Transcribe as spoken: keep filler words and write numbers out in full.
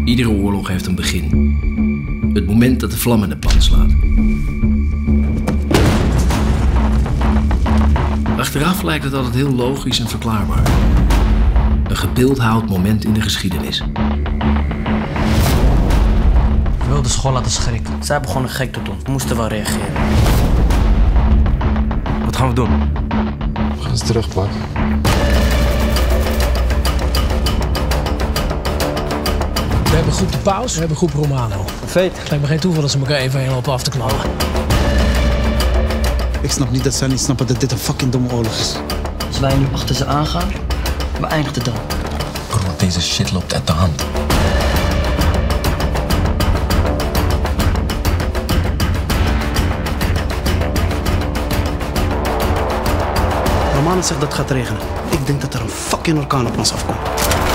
Iedere oorlog heeft een begin. Het moment dat de vlam in de pan slaat. Achteraf lijkt het altijd heel logisch en verklaarbaar. Een gebeeldhouwd moment in de geschiedenis. We wilden school laten schrikken. Zij begonnen gek te doen. We moesten wel reageren. Wat gaan we doen? We gaan ze terugpakken. We hebben groep de Paus, we hebben groep Romano. Feit. Het lijkt me geen toeval dat ze elkaar even heen lopen af te knallen. Ik snap niet dat zij niet snappen dat dit een fucking domme oorlog is. Als wij nu achter ze aangaan, beëindigt het dan. Broer, deze shit loopt uit de hand. Romano zegt dat het gaat regenen. Ik denk dat er een fucking orkaan op ons afkomt.